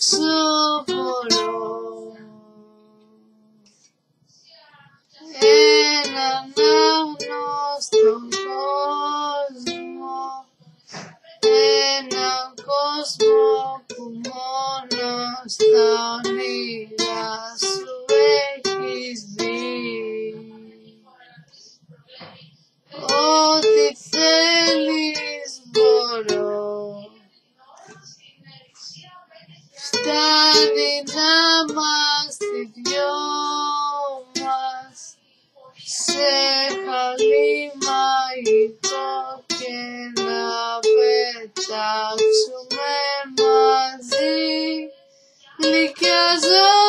σου μπορώ έναν άγνωστο κόσμο, έναν κόσμο που μόνο στα όνειρά σου έχεις δει. Ό,τι θέλεις μπορώ, φτάνει να είμαστε δυο μας σε χαλί μαγικό και να πετάξουμε μαζί γλυκιά ζωή.